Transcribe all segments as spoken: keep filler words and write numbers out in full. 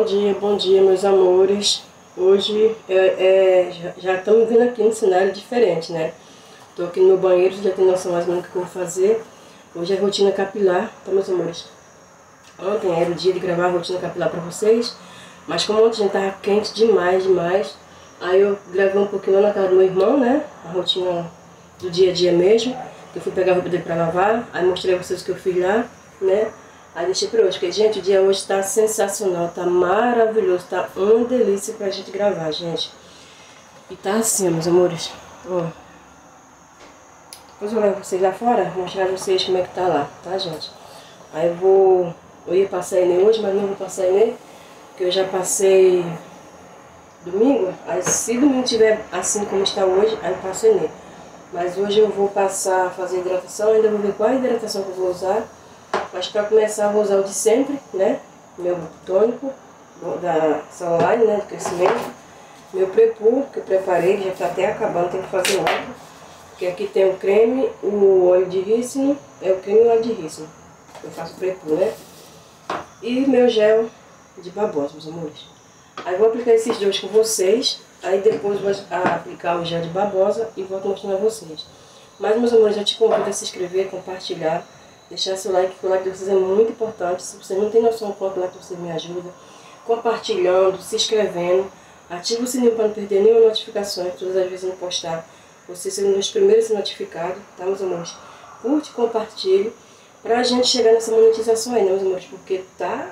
Bom dia, bom dia, meus amores. Hoje é, é, já, já estamos vindo aqui num cenário diferente, né? Tô aqui no meu banheiro, já tem noção mais ou menos do que eu vou fazer. Hoje é rotina capilar, tá, meus amores? Ontem era o dia de gravar a rotina capilar pra vocês, mas como ontem a gente tava quente demais, demais, aí eu gravei um pouquinho lá na casa do meu irmão, né? A rotina do dia a dia mesmo. Eu fui pegar a roupa dele pra lavar, aí mostrei a vocês o que eu fiz lá, né? Aí deixei pra hoje, porque, gente, o dia hoje tá sensacional, tá maravilhoso, tá uma delícia pra gente gravar, gente. E tá assim, meus amores, ó. Depois eu levo vocês lá fora, mostrar pra vocês como é que tá lá, tá, gente? Aí eu vou, eu ia passar Enê hoje, mas não vou passar Enê, porque eu já passei domingo. Aí se domingo tiver assim como está hoje, aí eu passo Enê. Mas hoje eu vou passar, fazer hidratação, ainda vou ver qual a hidratação que eu vou usar. Mas para começar eu vou usar o de sempre, né? Meu tônico da Sunline, né? De crescimento. Meu Prepur, que eu preparei, que já está até acabando, tem que fazer outro. Porque aqui tem o creme, o óleo de rícino, é o creme e o óleo de rícino. Eu faço Prepur, né? E meu gel de babosa, meus amores. Aí vou aplicar esses dois com vocês. Aí depois vou aplicar o gel de babosa e volto mostrando a vocês. Mas, meus amores, eu te convido a se inscrever, compartilhar, deixar seu like, que o like de vocês é muito importante. Se você não tem noção do quanto o like de vocês me ajuda, compartilhando, se inscrevendo, ativa o sininho para não perder nenhuma notificação, todas as vezes eu postar, você sendo um dos primeiros a ser notificado, tá, meus amores? Curte, compartilhe, pra gente chegar nessa monetização aí, né, meus amores? Porque tá...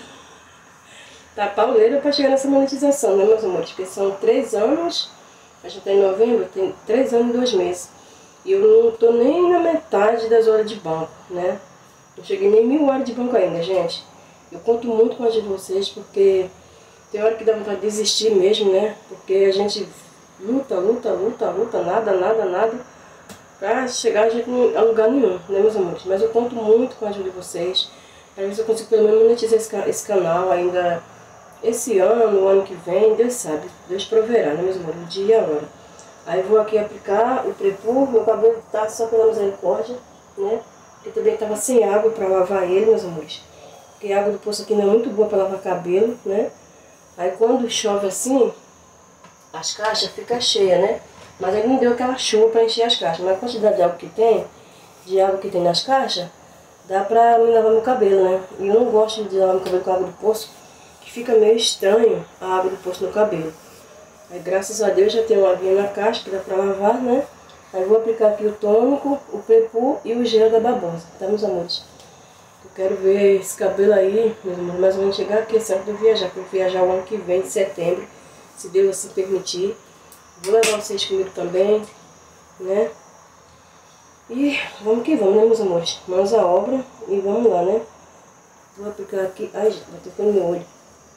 Tá pauleira para chegar nessa monetização, né, meus amores? Porque são três anos, a gente tá em novembro, tem três anos e dois meses. E eu não tô nem na metade das horas de banco, né? Não cheguei nem mil horas de banco ainda, gente. Eu conto muito com a ajuda de vocês, porque tem hora que dá vontade de desistir mesmo, né? Porque a gente luta, luta, luta, luta, nada, nada, nada, pra chegar a, gente a lugar nenhum, né, meus amores? Mas eu conto muito com a ajuda de vocês, para ver se eu consigo pelo menos monetizar esse, esse canal ainda esse ano, o ano que vem, Deus sabe, Deus proverá, né, meus amores, o dia e a hora. Aí vou aqui aplicar o Prepur, meu cabelo tá só pela misericórdia, né, porque também tava sem água para lavar ele, meus amores, porque a água do poço aqui não é muito boa para lavar cabelo, né. Aí quando chove assim, as caixas ficam cheias, né, mas aí não deu aquela chuva para encher as caixas, mas a quantidade de água que tem, de água que tem nas caixas, dá pra me lavar meu cabelo, né, e eu não gosto de lavar meu cabelo com água do poço, fica meio estranho a água do poço no cabelo. Aí, graças a Deus já tem uma aguinha na caixa que dá pra lavar, né? Aí vou aplicar aqui o tônico, o Prepur e o gel da babosa, tá, meus amores? Eu quero ver esse cabelo aí, meus amores, mais ou menos chegar aqui certo de eu viajar, porque eu vou viajar o ano que vem, em setembro, se Deus assim permitir. Vou levar vocês comigo também, né? E vamos que vamos, né, meus amores? Mãos à obra e vamos lá, né? Vou aplicar aqui, ai, bateu no meu olho.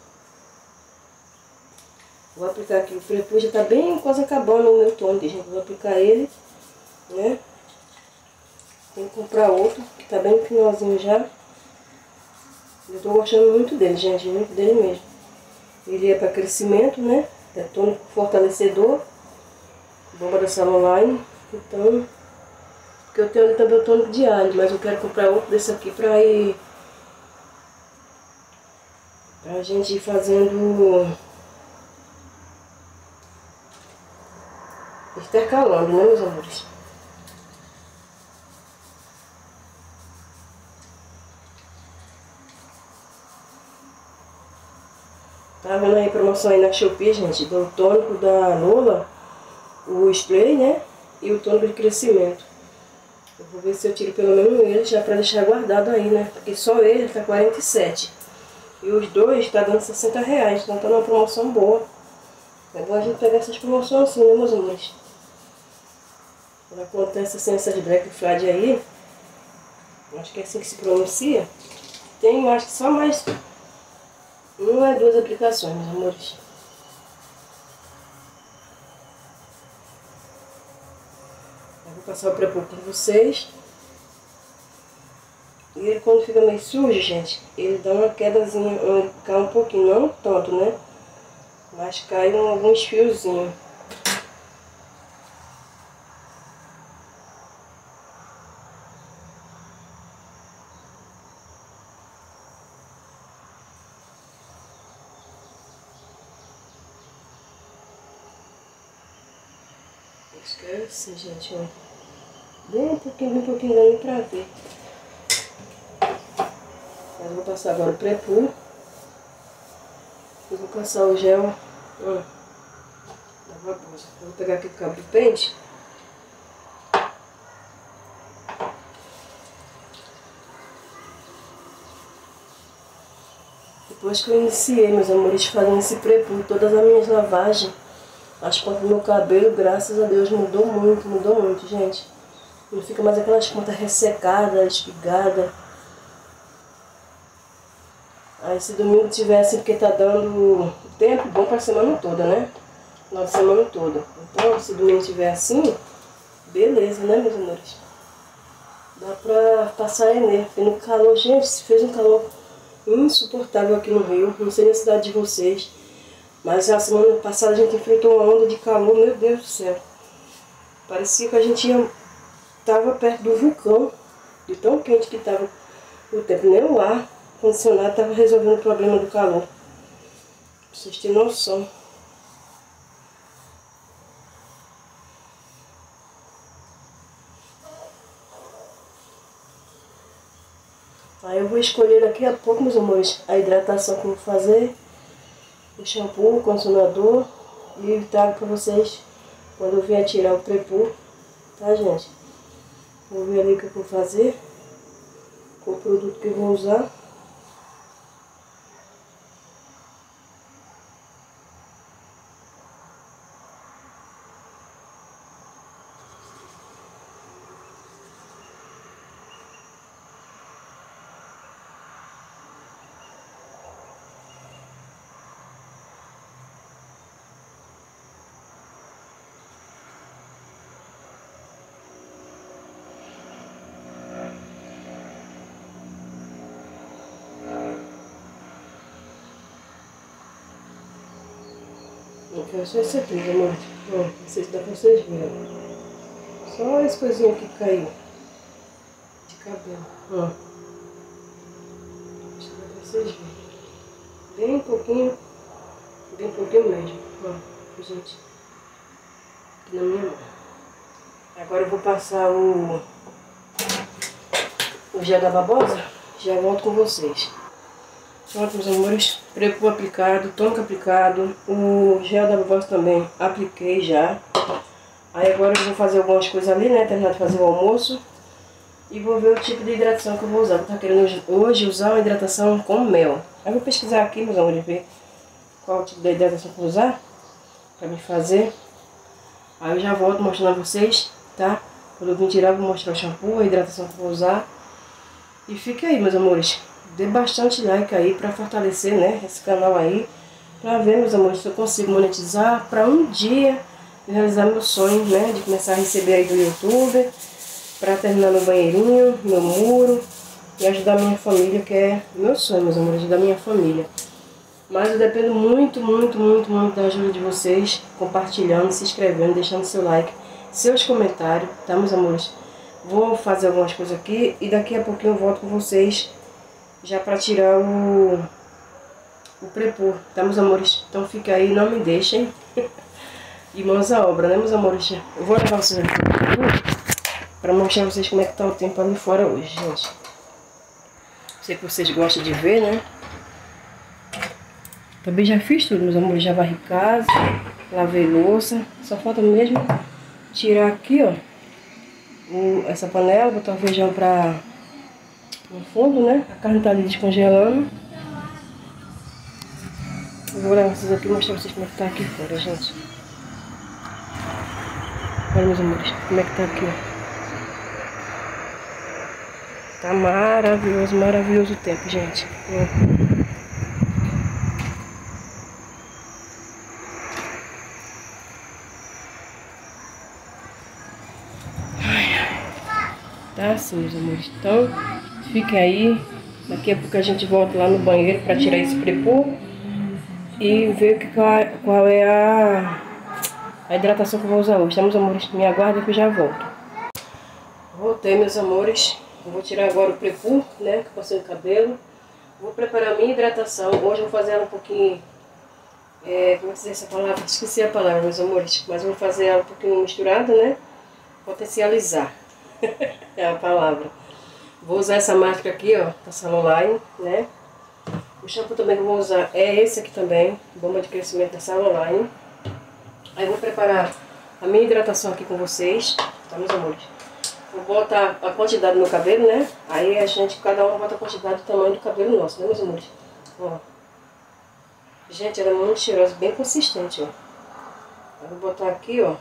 Vou aplicar aqui o Prepur, já tá bem quase acabando o meu tônico, gente. Vou aplicar ele, né? Tem que comprar outro, que tá bem no finalzinho já. Eu tô gostando muito dele, gente, muito dele mesmo. Ele é para crescimento, né? É tônico fortalecedor, bomba da Sunline. Então, porque eu tenho ali também o tônico diário, mas eu quero comprar outro desse aqui pra ir... Pra gente ir fazendo... intercalando, né, meus amores? Tá vendo aí a promoção aí na Shopee, gente? Do tônico da Lula, o spray, né? E o tônico de crescimento. Eu vou ver se eu tiro pelo menos ele já pra deixar guardado aí, né? Porque só ele tá quarenta e sete. E os dois tá dando sessenta reais. Então tá numa promoção boa. É bom a gente pegar essas promoções assim, né, meus amores? Quando acontece assim, essas Black Friday aí, acho que é assim que se pronuncia, tem, acho que só mais uma ou duas aplicações, meus amores. Eu vou passar o Prepur para vocês. E ele, quando fica meio sujo, gente, ele dá uma quedazinha, cai um pouquinho, não tanto, né? Mas cai alguns fiozinhos. Esquece, gente, ó. Bem um pouquinho, bem um pouquinho, dá nem pra ver. Mas vou passar agora o pré-pur. E vou passar o gel. Ó. Vou pegar aqui o cabo do pente. Depois que eu iniciei, meus amores, fazendo esse pré-pur, todas as minhas lavagens, as pontas do meu cabelo, graças a Deus, mudou muito, mudou muito, gente. Não fica mais aquelas pontas ressecadas, espigadas. Aí se domingo tiver assim, porque tá dando tempo bom pra semana toda, né? Final de semana toda. Então, se domingo tiver assim, beleza, né, meus amores? Dá pra passar Enê. Porque no calor, gente, se fez um calor insuportável aqui no Rio. Não sei na cidade de vocês. Mas a semana passada a gente enfrentou uma onda de calor, meu Deus do céu. Parecia que a gente ia, tava perto do vulcão. De tão quente que tava o tempo. Nem o ar condicionado tava resolvendo o problema do calor. Pra vocês terem noção. Aí eu vou escolher daqui a pouco, meus amores, a hidratação que eu vou fazer, o shampoo, o condicionador e trago pra vocês quando eu vier tirar o pré-pur, tá, gente? Vou ver ali o que eu vou fazer com o produto que eu vou usar. Eu quero só esse aqui, meus amores. Ó, não sei se dá pra vocês verem. Só esse coisinho aqui que caiu de cabelo. Ó. Acho que dá pra vocês verem. Bem pouquinho, bem pouquinho mesmo. Ó, gente. Aqui na minha mão. Agora eu vou passar o, o gel da babosa. Já volto com vocês. Pronto, meus amores, pré-pur aplicado, tônico aplicado, o gel da babosa também apliquei já. Aí agora eu vou fazer algumas coisas ali, né, terminar de fazer o almoço. E vou ver o tipo de hidratação que eu vou usar. Eu tô querendo hoje usar uma hidratação com mel. Aí eu vou pesquisar aqui, meus amores, ver qual o tipo de hidratação que eu vou usar pra me fazer. Aí eu já volto mostrando a vocês, tá? Quando eu vim tirar, eu vou mostrar o shampoo, a hidratação que eu vou usar. E fica aí, meus amores. Dê bastante like aí pra fortalecer, né, esse canal aí. Pra ver, meus amores, se eu consigo monetizar pra um dia realizar meu sonho, né, de começar a receber aí do YouTube. Pra terminar meu banheirinho, meu muro. E ajudar minha família, que é meu sonho, meus amores, ajudar minha família. Mas eu dependo muito, muito, muito, muito da ajuda de vocês. Compartilhando, se inscrevendo, deixando seu like, seus comentários, tá, meus amores? Vou fazer algumas coisas aqui e daqui a pouquinho eu volto com vocês. Já pra tirar o, o pré-pur, tá, meus amores? Então fica aí, não me deixem. E mãos à obra, né, meus amores? Eu vou levar vocês aqui pra mostrar a vocês como é que tá o tempo ali fora hoje, gente. Sei que vocês gostam de ver, né? Também já fiz tudo, meus amores. Já varri casa, lavei louça. Só falta mesmo tirar aqui, ó, o, essa panela, botar o feijão pra... no fundo, né? A carne tá ali descongelando. Eu vou levar vocês aqui e mostrar pra vocês como é que tá aqui fora, gente. Olha, meus amores, como é que tá aqui, ó. Tá maravilhoso, maravilhoso o tempo, gente. Tá assim, meus amores. Então, fique aí. Daqui a pouco a gente volta lá no banheiro pra tirar esse pré-pur e ver que, qual, qual é a, a hidratação que eu vou usar hoje, tá, meus amores? Me aguardem que eu já volto. Voltei, meus amores. Eu vou tirar agora o pré-pur, né, que eu passei no cabelo. Vou preparar a minha hidratação. Hoje eu vou fazer ela um pouquinho É, como dizer essa palavra? Esqueci a palavra, meus amores. Mas vou fazer ela um pouquinho misturada, né? Potencializar. É a palavra. Vou usar essa marca aqui, ó, da Saloline, né? O shampoo também que eu vou usar é esse aqui também, bomba de crescimento da Saloline. Aí eu vou preparar a minha hidratação aqui com vocês, tá, meus amores? Vou botar a quantidade do meu cabelo, né? Aí a gente, cada um bota a quantidade do tamanho do cabelo nosso, né, meus amores? Ó. Gente, ela é muito cheirosa, bem consistente, ó. Eu vou botar aqui, ó.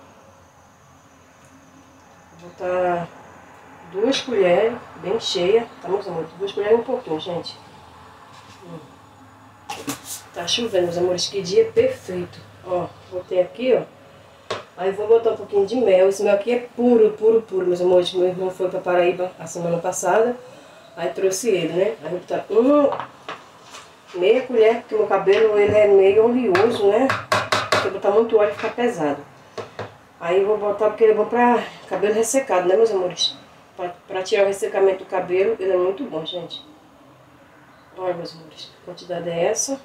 Vou botar duas colheres, bem cheia, tá, meus amores? Duas colheres e um pouquinho, gente. Hum. Tá chovendo, meus amores, que dia perfeito. Ó, botei aqui, ó. Aí vou botar um pouquinho de mel. Esse mel aqui é puro, puro, puro, meus amores. Meu irmão foi pra Paraíba a semana passada. Aí trouxe ele, né? Aí vou botar uma meia colher, porque meu cabelo ele é meio oleoso, né? Se eu botar muito óleo fica pesado. Aí eu vou botar porque ele é bom pra cabelo ressecado, né, meus amores? Pra, pra tirar o ressecamento do cabelo, ele é muito bom, gente. Olha, meus amores, a quantidade é essa.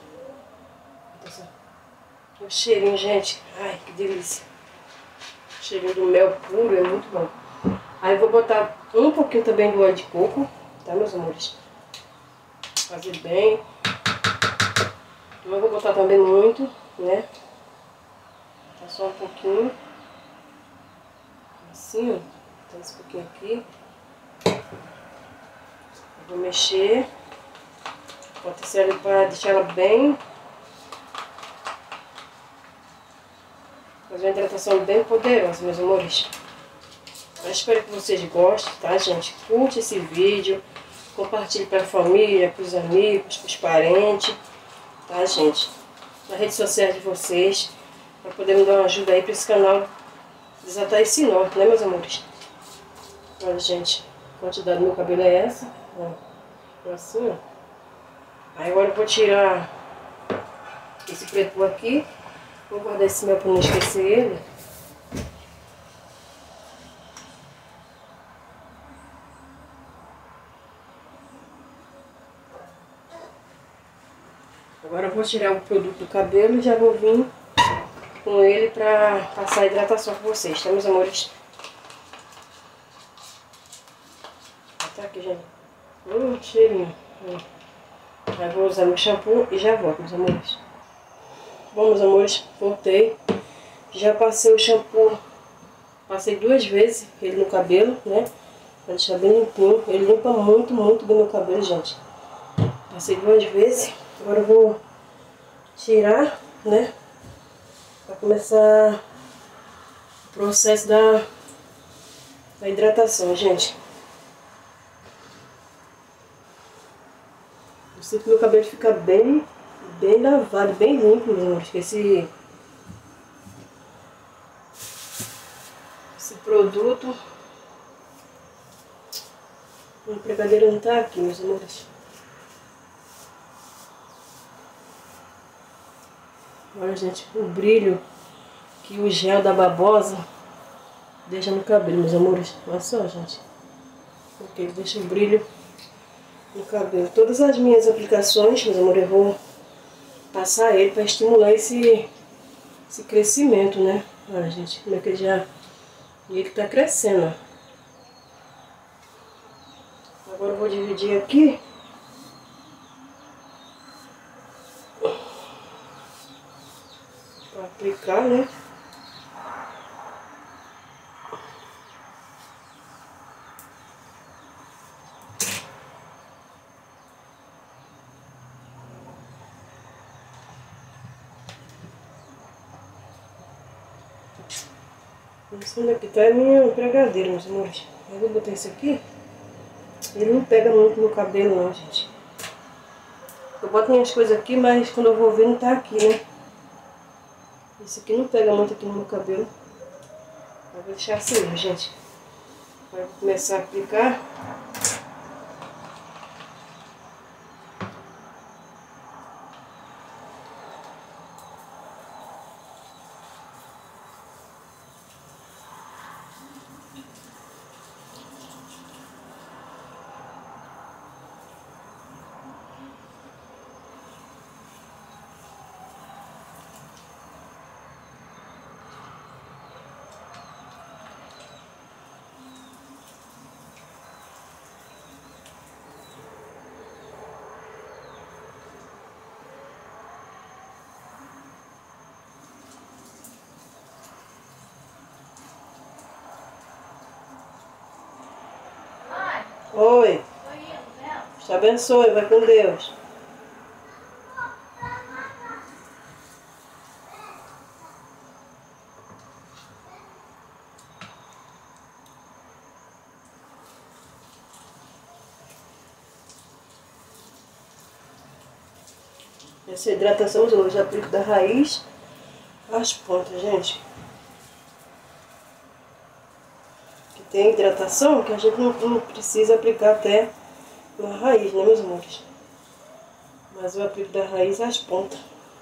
O cheirinho, gente. Ai, que delícia. O cheirinho do mel puro é muito bom. Aí eu vou botar um pouquinho também do óleo de coco, tá, meus amores? Fazer bem. Não vou botar também muito, né? Tá só um pouquinho. Assim, ó. Tá esse pouquinho aqui. Vou mexer. Bota esse óleo pra deixar ela bem. Fazer uma hidratação bem poderosa, meus amores. Eu espero que vocês gostem, tá, gente? Curte esse vídeo. Compartilhe para a família, para os amigos, para os parentes. Tá, gente? Nas redes sociais de vocês. Para poder me dar uma ajuda aí para esse canal desatar esse nó, né, meus amores? Olha, gente. A quantidade do meu cabelo é essa. Ó. Assim, ó. Aí agora eu vou tirar esse preto aqui. Vou guardar esse mel para não esquecer ele. Agora eu vou tirar o produto do cabelo e já vou vir com ele pra passar a hidratação com vocês, tá, meus amores? Tá aqui, gente. Hum, cheirinho. Hum. Aí vou usar meu shampoo e já volto, meus amores. Bom, meus amores, voltei. Já passei o shampoo, passei duas vezes ele no cabelo, né? Pra deixar bem limpinho. Ele limpa muito, muito bem meu cabelo, gente. Passei duas vezes. Agora eu vou tirar, né? Pra começar o processo da, da hidratação, gente. Eu sinto que meu cabelo fica bem, bem lavado, bem limpo, meus amores. Esse, esse produto. A empregadeira não tá aqui, meus amores. Olha, gente, o brilho que o gel da babosa deixa no cabelo, meus amores. Olha só, gente. Porque ele deixa o brilho no cabelo. Todas as minhas aplicações, meus amores, eu vou passar ele para estimular esse, esse crescimento, né? Olha, gente, como é que ele já... ele tá crescendo, ó. Agora eu vou dividir aqui. Para aplicar, né? Esse daqui tá é minha empregadeira, meus amores. Eu vou botar esse aqui. Ele não pega muito no cabelo, não, gente. Eu boto minhas coisas aqui, mas quando eu vou ver não tá aqui, né? Esse aqui não pega muito aqui no meu cabelo. Eu vou deixar assim mesmo, gente. Agora eu vou começar a aplicar. Oi. Te abençoe, vai com Deus. Essa hidratação eu já aplico da raiz às pontas, gente. Que tem hidratação que a gente não, não precisa aplicar até na raiz, né, meus amores? Mas eu aplico da raiz às pontas.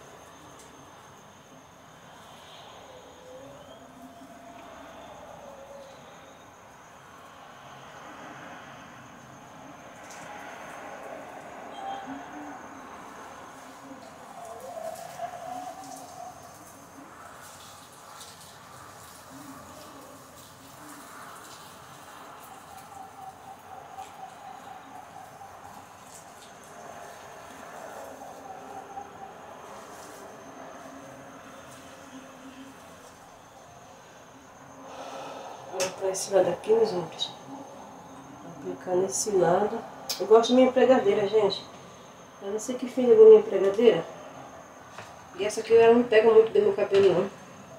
Vou para esse lado aqui, meus amores. Vou aplicar nesse lado. Eu gosto de minha pregadeira, gente. Eu não sei que fim levou minha pregadeira. E essa aqui ela não pega muito bem no cabelo, não.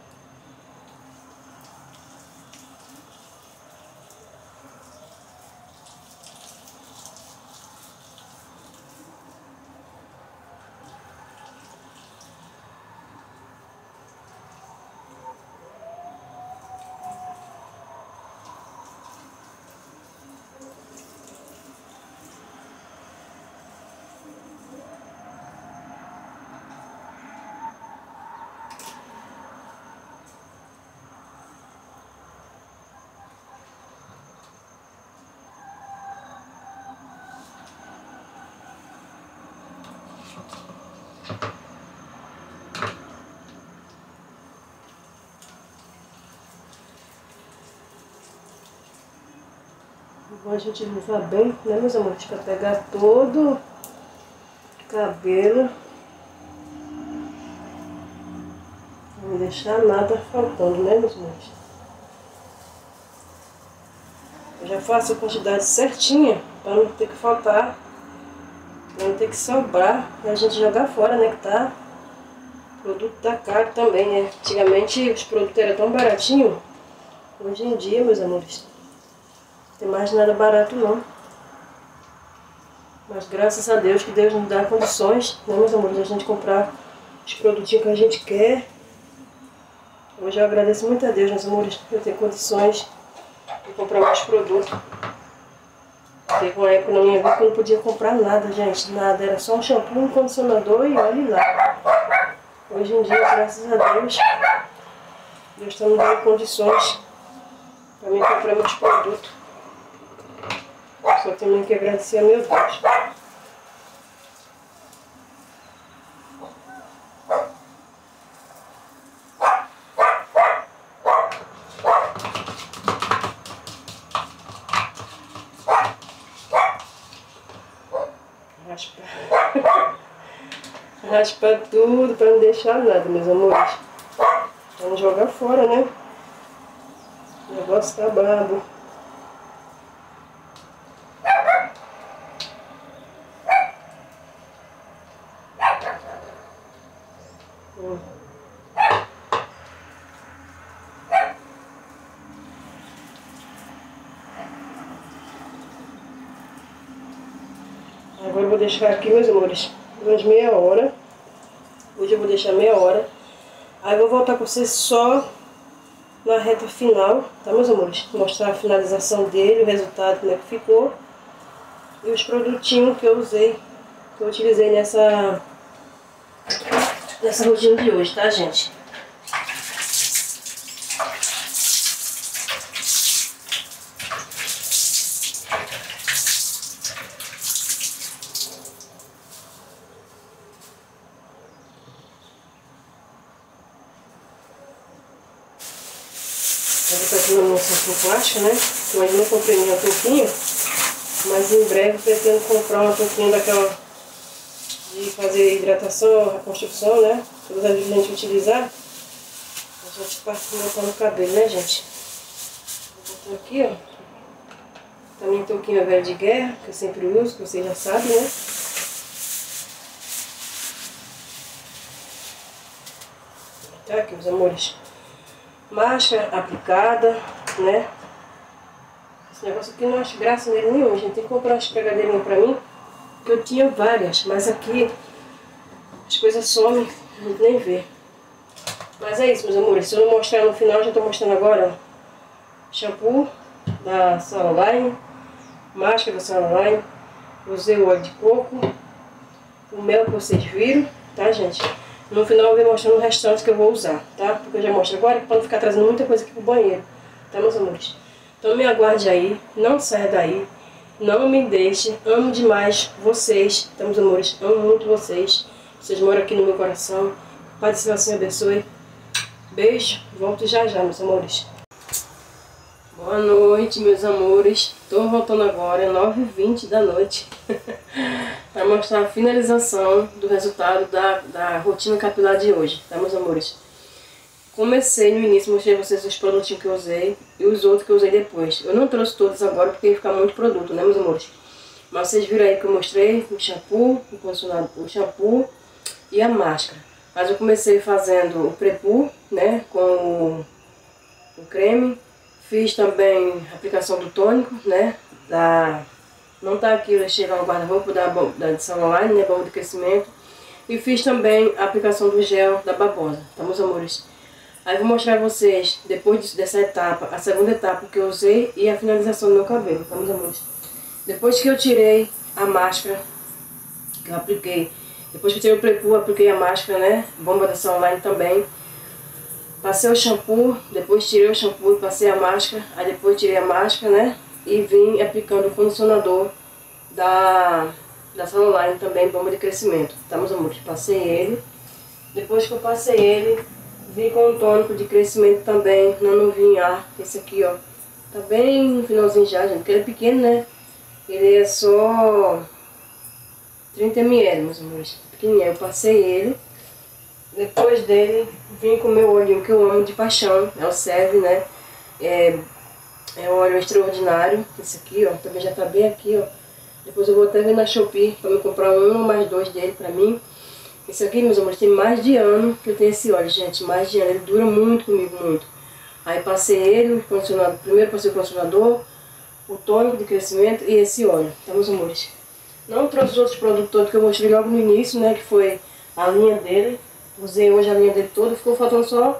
Bom a gente utilizar bem, né, meus amores? Para pegar todo o cabelo. Não deixar nada faltando, né, meus amores? Eu já faço a quantidade certinha para não ter que faltar, para não ter que sobrar e a gente jogar fora, né? Que tá. O produto tá caro também, né? Antigamente os produtos eram tão baratinhos. Hoje em dia, meus amores, não tem mais nada barato não. Mas graças a Deus que Deus nos dá condições, né, meus amores, a gente comprar os produtinhos que a gente quer. Hoje eu agradeço muito a Deus, meus amores, eu tenho condições de comprar mais produtos. Teve uma época na minha vida que eu não podia comprar nada, gente, nada. Era só um shampoo, um condicionador e olhe lá. Hoje em dia, graças a Deus, Deus está me dando condições para mim comprar muitos produtos. Só tenho que agradecer a meu Deus. Raspa. Raspa tudo para não deixar nada, meus amores. Para não jogar fora, né? O negócio tá brabo. Hum. Agora eu vou deixar aqui, meus amores, umas meia hora. Hoje eu vou deixar meia hora. Aí eu vou voltar com vocês só na reta final, tá, meus amores? Mostrar a finalização dele, o resultado, como é que ficou. E os produtinhos que eu usei, que eu utilizei nessa, nessa rotina de hoje, tá, gente? Eu vou estar aqui na minha sacola plástica, né? Eu ainda não comprei minha touquinha, mas em breve pretendo comprar uma touquinha daquela de fazer hidratação, reconstrução, né? Todas as vezes a gente utilizar, a gente passa botar no cabelo, né, gente? Vou botar aqui, ó. Também touquinha velha de guerra, que eu sempre uso, que vocês já sabem, né? Tá aqui, meus amores. Máscara aplicada, né? Esse negócio aqui eu não acho graça nele nenhum. A gente tem que comprar umas pregadeirinhas pra mim, que eu tinha várias, mas aqui as coisas somem, a gente nem vê. Mas é isso, meus amores. Se eu não mostrar no final, já tô mostrando agora, ó. Shampoo da Saloline, máscara da Saloline, usei o óleo de coco, o mel que vocês viram, tá, gente? No final eu vou mostrando o restante que eu vou usar, tá? Porque eu já mostro agora, para não ficar trazendo muita coisa aqui pro banheiro, tá, meus amores? Então me aguarde aí, não saia daí, não me deixe, amo demais vocês, tá, meus amores? Amo muito vocês, vocês moram aqui no meu coração, Pai do Céu assim abençoe. Beijo, volto já já, meus amores. Boa noite, meus amores. Tô voltando agora, nove e vinte da noite, para mostrar a finalização do resultado da, da rotina capilar de hoje, tá, meus amores? Comecei no início, mostrei a vocês os produtinhos que eu usei e os outros que eu usei depois. Eu não trouxe todos agora porque ia ficar muito produto, né, meus amores? Mas vocês viram aí que eu mostrei o shampoo, o condicionador, o shampoo e a máscara. Mas eu comecei fazendo o prepú, né, com o, o creme. Fiz também a aplicação do tônico, né, da... Não tá aqui, eu deixei lá no guarda-roupa da, da Saloline, né, bomba de crescimento. E fiz também a aplicação do gel da Babosa, tá, meus amores? Aí vou mostrar a vocês, depois dessa etapa, a segunda etapa que eu usei e a finalização do meu cabelo, tá, meus amores? Depois que eu tirei a máscara, que eu apliquei, depois que eu tirei o prepú, apliquei a máscara, né, bomba da Saloline também. Passei o shampoo, depois tirei o shampoo e passei a máscara, aí depois tirei a máscara, né, e vim aplicando o condicionador da, da Saloline também, bomba de crescimento, tá, meus amores? Passei ele, depois que eu passei ele, vim com um tônico de crescimento também, na Nuvem Ar, esse aqui, ó, tá bem no finalzinho já, gente, porque ele é pequeno, né, ele é só trinta mililitros, meus amores, pequenininho, eu passei ele. Depois dele, vim com o meu olhinho que eu amo de paixão, é o Serve, né? É, é um óleo extraordinário, esse aqui, ó, também já tá bem aqui, ó. Depois eu vou até ver na Shopee para me comprar um ou mais dois dele pra mim. Esse aqui, meus amores, tem mais de ano que eu tenho esse óleo, gente, mais de ano, ele dura muito comigo, muito. Aí passei ele, o condicionador, primeiro passei o condicionador, o tônico de crescimento e esse óleo, tá, meus amores? Não trouxe os outros produtos todos que eu mostrei logo no início, né, que foi a linha dele. Usei hoje a linha dele toda, ficou faltando só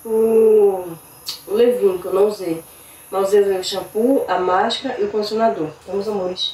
o, o levinho, que eu não usei. Mas usei o shampoo, a máscara e o condicionador. Então, meus amores.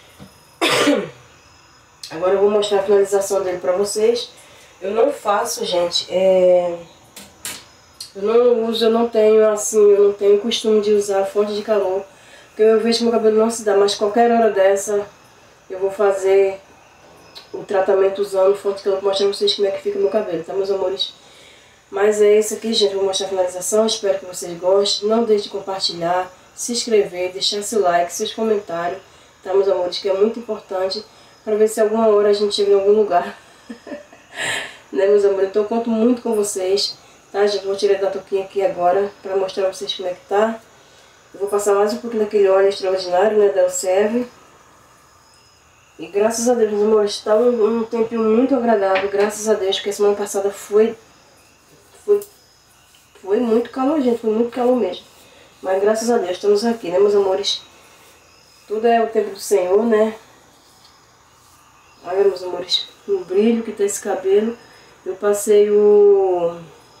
Agora eu vou mostrar a finalização dele pra vocês. Eu não faço, gente, é... eu não uso, eu não tenho assim, eu não tenho costume de usar fonte de calor. Porque eu vejo que meu cabelo não se dá, mas qualquer hora dessa eu vou fazer o tratamento usando fonte que eu vou mostrar pra vocês como é que fica o meu cabelo, tá, meus amores? Mas é isso aqui, gente, eu vou mostrar a finalização, espero que vocês gostem, não deixe de compartilhar, se inscrever, deixar seu like, seus comentários, tá, meus amores, que é muito importante, para ver se alguma hora a gente chega em algum lugar, né, meus amores? Então eu conto muito com vocês, tá, gente? Vou tirar da touquinha aqui agora, para mostrar pra vocês como é que tá. Eu vou passar mais um pouquinho daquele óleo extraordinário, né, da Serve. E graças a Deus, meus amores, está um, um tempinho muito agradável, graças a Deus, porque semana passada foi, foi, foi muito calor, gente, foi muito calor mesmo. Mas graças a Deus, estamos aqui, né, meus amores? Tudo é o tempo do Senhor, né? Olha, meus amores, o brilho que tá esse cabelo. Eu passei o,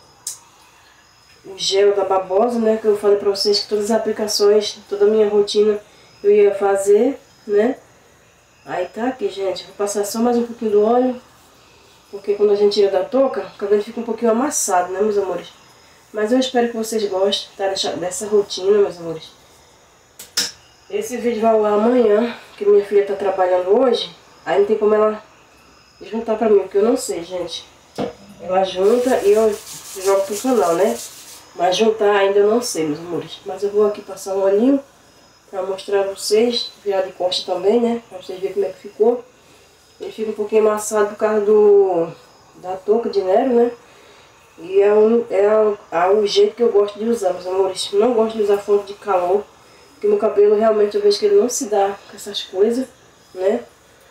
o gel da Babosa, né, que eu falei pra vocês que todas as aplicações, toda a minha rotina eu ia fazer, né? Aí tá aqui, gente, vou passar só mais um pouquinho do óleo, porque quando a gente tira da touca, o cabelo fica um pouquinho amassado, né, meus amores? Mas eu espero que vocês gostem, tá, dessa, dessa rotina, meus amores. Esse vídeo vai ao ar amanhã, que minha filha tá trabalhando hoje, aí não tem como ela juntar pra mim, porque eu não sei, gente. Ela junta e eu jogo pro canal, né? Mas juntar ainda eu não sei, meus amores. Mas eu vou aqui passar um olhinho pra mostrar pra vocês, virar de costa também, né? Pra vocês verem como é que ficou. Ele fica um pouquinho amassado por causa do, da touca de Nero, né? E é, um, é, a, a, o jeito que eu gosto de usar, meus amores. Não gosto de usar fonte de calor, Porque meu cabelo realmente eu vejo que ele não se dá com essas coisas, né?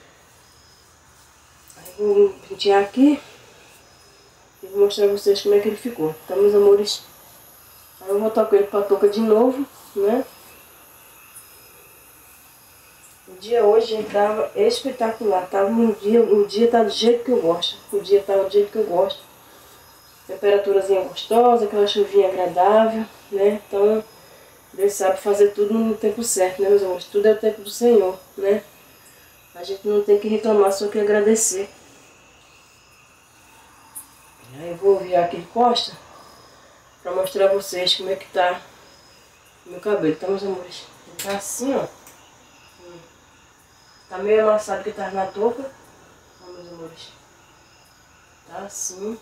Aí vou pentear aqui e vou mostrar pra vocês como é que ele ficou, tá, meus amores? Aí eu vou voltar com ele pra touca de novo, né? O dia hoje ele tava espetacular, tava um dia, o dia tá do jeito que eu gosto, o dia tá do jeito que eu gosto. Temperaturazinha gostosa, aquela chuvinha agradável, né? Então, Deus sabe fazer tudo no tempo certo, né, meus amores? Tudo é o tempo do Senhor, né? A gente não tem que reclamar, só que agradecer. Aí eu vou virar aqui de costa pra mostrar a vocês como é que tá o meu cabelo, tá, meus amores? Ele tá assim, ó. Tá meio amassado que tá na touca, ó, meus amores. Tá assim.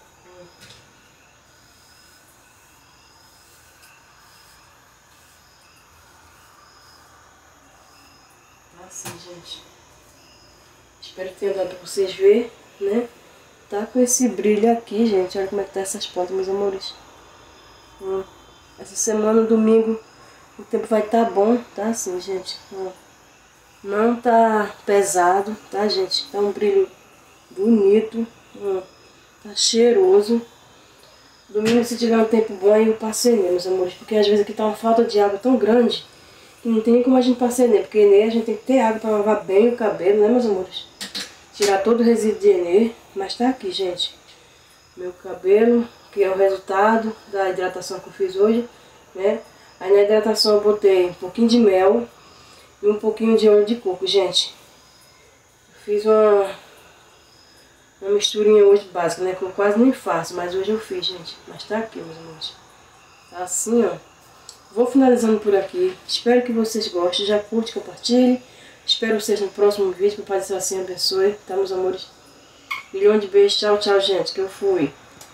Tá assim, gente. Espero que tenha dado pra vocês verem, né? Tá com esse brilho aqui, gente. Olha como é que tá essas pontas, meus amores. Hum. Essa semana, domingo, o tempo vai estar tá bom, tá assim, gente. Hum. Não tá pesado, tá, gente? Tá um brilho bonito. Hum. Tá cheiroso. Domingo, se tiver um tempo bom, aí eu passei nele, meus amores. Porque às vezes aqui tá uma falta de água tão grande que não tem nem como a gente passar nele. Porque nele a gente tem que ter água pra lavar bem o cabelo, né, meus amores? Tirar todo o resíduo de Enê. Mas tá aqui, gente. Meu cabelo, que é o resultado da hidratação que eu fiz hoje, né? Aí na hidratação eu botei um pouquinho de mel e um pouquinho de óleo de coco, gente. Fiz uma, uma misturinha hoje básica, né? Que eu quase nem faço, mas hoje eu fiz, gente. Mas tá aqui, meus amores. Tá assim, ó. Vou finalizando por aqui. Espero que vocês gostem. Já curte, compartilhe. Espero vocês no próximo vídeo. Que o Pai do Céu assim abençoe. Tá, meus amores? Milhão de beijos. Tchau, tchau, gente. Que eu fui.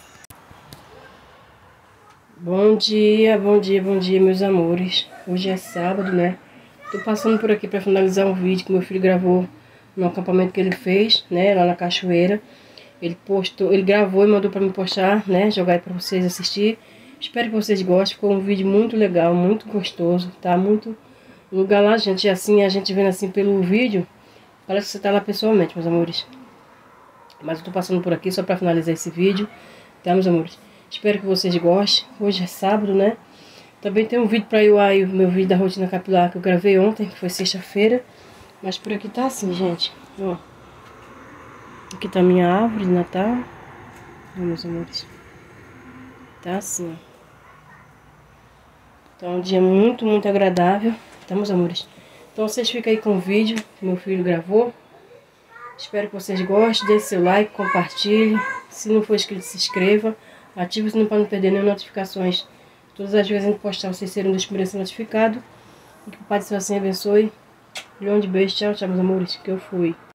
Bom dia, bom dia, bom dia, meus amores. Hoje é sábado, né? Tô passando por aqui para finalizar um vídeo que meu filho gravou no acampamento que ele fez, né? Lá na cachoeira. Ele postou, ele gravou e mandou para me postar, né? Jogar aí para vocês assistir. Espero que vocês gostem. Ficou um vídeo muito legal, muito gostoso, tá? Muito lugar lá, gente. E assim, a gente vendo assim pelo vídeo, parece que você tá lá pessoalmente, meus amores. Mas eu tô passando por aqui só para finalizar esse vídeo, tá, meus amores? Espero que vocês gostem. Hoje é sábado, né? Também tem um vídeo pra ir aí, o meu vídeo da rotina capilar que eu gravei ontem, que foi sexta-feira. Mas por aqui tá assim, gente. Ó. Aqui tá a minha árvore de Natal. Ó, meus amores. Tá assim, ó. Então é um dia muito, muito agradável. Tá, meus amores? Então vocês ficam aí com o vídeo que meu filho gravou. Espero que vocês gostem. Deixe seu like, compartilhe. Se não for inscrito, se inscreva. Ative o sininho para não perder nenhuma notificações. Todas as vezes que a gente postar, vocês serem um dos primeiros a ser notificados. E que o Pai do Céu assim abençoe. Milhão de beijos. Tchau, tchau, meus amores. Que eu fui.